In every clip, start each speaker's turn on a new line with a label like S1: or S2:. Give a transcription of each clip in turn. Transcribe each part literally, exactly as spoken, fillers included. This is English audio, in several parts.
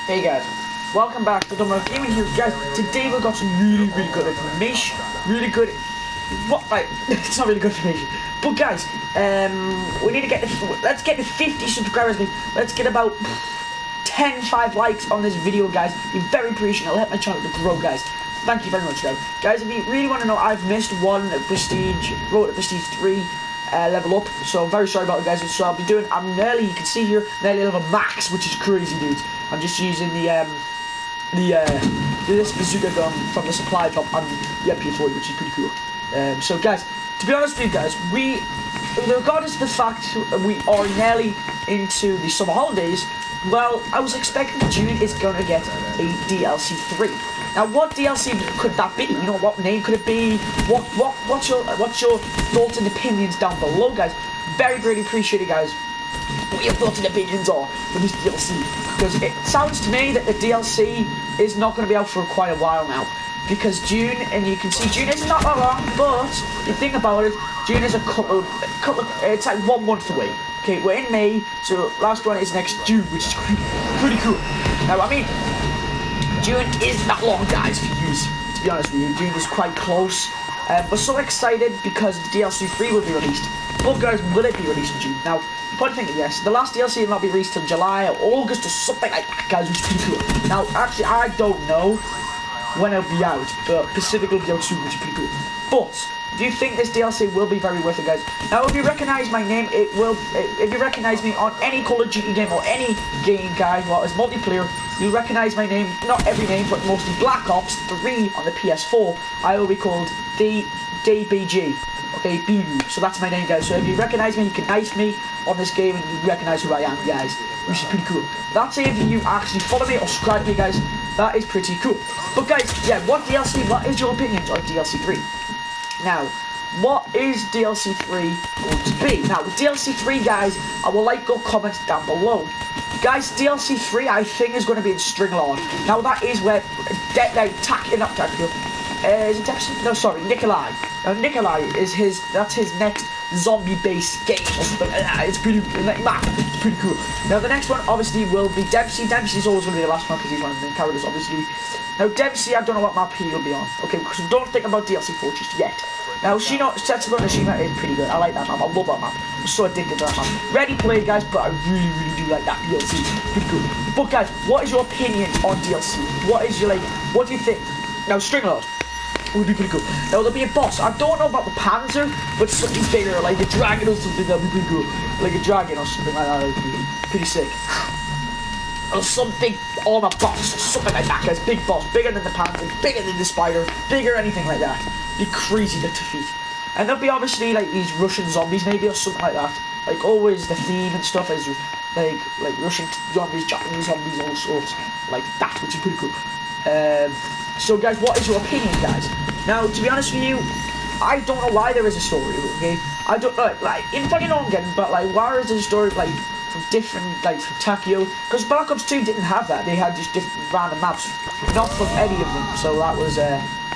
S1: Hey guys, welcome back to Dumbo Gaming here, guys. Today we've got some really, really good information. Really good. What? Like, it's not really good information. But guys, um, we need to get the. Let's get the fifty subscribers. Let's get about ten, five likes on this video, guys. Be very appreciative. It'll help my channel to grow, guys. Thank you very much, guys. Guys, if you really want to know, I've missed one Prestige, Road to Prestige three. Uh, level up, so I'm very sorry about it, guys. So I'll be doing, I'm nearly, you can see here, nearly level max, which is crazy, dudes. I'm just using the um the uh this bazooka gun from the supply drop on the M P forty, which is pretty cool. Um so guys, to be honest with you guys, we, regardless of the fact we are nearly into the summer holidays, well, I was expecting June is gonna get a D L C three. Now, what D L C could that be? You know, what name could it be? What, what, what's your, what's your thoughts and opinions down below, guys? Very, very appreciate it, guys. What your thoughts and opinions are for this D L C? Because it sounds to me that the D L C is not going to be out for quite a while now. Because June, and you can see June is not that long, but the thing about it, June is a couple, a couple, it's like one month away. Okay, we're in May, so last one is next June, which is pretty, pretty cool. Now, I mean, June is that long, guys, for you, to be honest with you. June is quite close. Um, we're so excited because the D L C three will be released. But guys, will it be released in June? Now, you're probably thinking yes. The last D L C will not be released till July or August or something like that, guys, which is pretty cool. Now, actually, I don't know when it'll be out, but Pacific will be out soon, which is pretty cool. But do you think this D L C will be very worth it, guys? Now, if you recognise my name, it will. If you recognise me on any Call of Duty game or any game, guys, well, as multiplayer, you recognise my name. Not every name, but mostly Black Ops three on the P S four. I will be called D D B G. Okay, B B. So that's my name, guys. So if you recognise me, you can knife me on this game, and you recognise who I am, guys, which is pretty cool. That's if you actually follow me or subscribe to me, guys. That is pretty cool. But guys, yeah, what D L C? What is your opinions on D L C three? Now, what is D L C three going to be? Now, with D L C three, guys, I will like your comments down below. Guys, D L C three, I think, is going to be in Stringlord. Now, that is where De like, Tak, not Takio, uh, is it Dempsey? No, sorry, Nikolai. Now, Nikolai is his, that's his next zombie-based game or something like that. It's pretty, like, man, it's pretty cool. Now, the next one, obviously, will be Dempsey. Dempsey's always going to be the last one because he's one of the main characters, obviously. Now, Dempsey, I don't know what map he'll be on. Okay, because we don't think about D L C four just yet. Now, Shino, Setsubo Nishima is pretty good. I like that map. I love that map. I'm so addicted to that map. Ready played, guys, but I really, really do like that D L C. Pretty good. But, guys, what is your opinion on D L C? What is your, like, what do you think? Now, Stringlord would be pretty cool. Now, there'll be a boss. I don't know about the Panzer, but something bigger, like a dragon or something. That'd be pretty cool. Like a dragon or something like that. That'd be pretty sick. Or some big armor boss, or something like that, guys. Big boss, bigger than the Panzer, bigger than the Spider, bigger anything like that. Be crazy to defeat. And there'll be obviously like these Russian zombies, maybe, or something like that. Like always, the theme and stuff is like like Russian zombies, Japanese zombies, all sorts like that, which is pretty cool. Um, so, guys, what is your opinion, guys? Now, to be honest with you, I don't know why there is a story. Okay, I don't know, like in fucking Ongen, but like why is there a story like from different, like from Takio? Because Black Ops two didn't have that. They had just different random maps, not from any of them. So that was uh,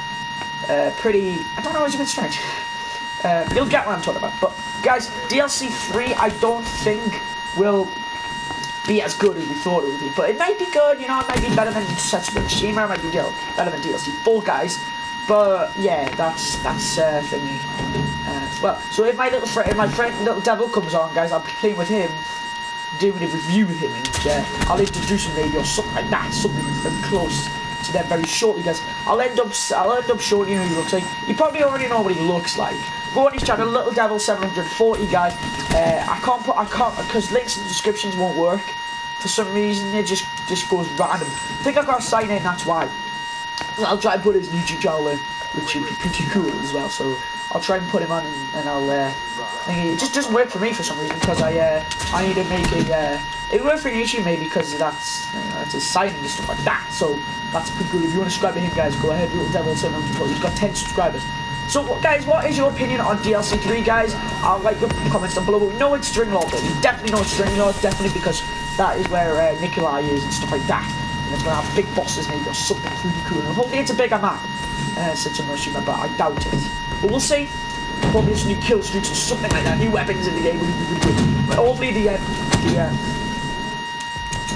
S1: uh pretty. I don't know. It's a bit strange. Uh, you'll get what I'm talking about. But guys, D L C three, I don't think will be as good as we thought it would be. But it might be good. You know, it might be better than Setsubo Nishima. It might be better than D L C four, guys. But yeah, that's that's uh, thingy. Uh, well, so if my little friend, if my friend Little Devil comes on, guys, I'll be playing with him, doing a review with him, and uh, I'll introduce him maybe or something like that, something very close to them very shortly, guys. I'll end up, I'll end up showing you who he looks like. You probably already know what he looks like. Go on his channel, Little Devil seven hundred forty, guys. Uh, I can't put, I can't, because links and descriptions won't work for some reason. It just just goes random. I think I've got to sign in. That's why. I'll try and put his YouTube channel in, which would be pretty cool as well. So I'll try and put him on, and, and I'll. Uh, it just doesn't work for me for some reason because I uh, I need to make a. Uh, it works for Nishi maybe because that's you know, that's his signing and stuff like that. So that's pretty cool. If you want to subscribe to him, guys, go ahead. Little Devil seven hundred plus. He's got ten subscribers. So guys, what is your opinion on D L C three, guys? I'll like your comments down below. We know it's Stringlord, though. We definitely know it's Stringlord, definitely because that is where uh, Nikolai is and stuff like that. And it's gonna have big bosses maybe or something pretty cool. And hopefully it's a bigger map. Uh, such a Nishima, but I doubt it. But we'll see. Probably some new kill streaks or something like that. New weapons in the game. But hopefully the uh, the uh,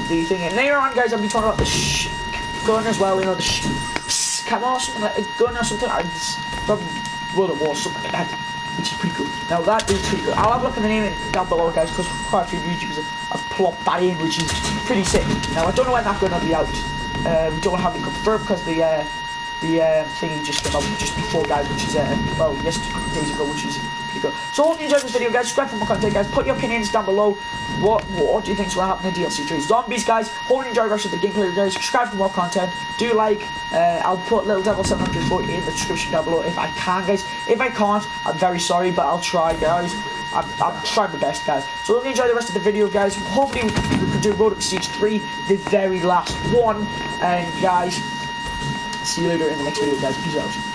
S1: the thing. And later on, guys, I'll be talking about the sh gun as well. You know, the sh camera or something like a gun or something like this. From World of War, something like that. Which is pretty cool. Now that is pretty good. I'll have a look at the name down below, guys, because quite a few YouTubers have plopped that in, which is pretty sick. Now I don't know when that's going to be out. Uh, we don't have it confirmed because the uh, the uh, thingy just came out just before, guys, which is uh, well, yesterday days ago, which is pretty good. So hope you enjoyed this video, guys. Subscribe for more content, guys. Put your opinions down below. What what do you think is going to happen in D L C three Zombies, guys? Hope you enjoy the rest of the gameplay, guys. Subscribe for more content. Do like. Uh, I'll put Little Devil seven hundred forty in the description down below if I can, guys. If I can't, I'm very sorry, but I'll try, guys. I'm, I'm trying my best, guys. So hope you enjoy the rest of the video, guys. Hopefully we can do Road to Siege three, the very last one. And guys, see you later in the next video, guys. Peace out.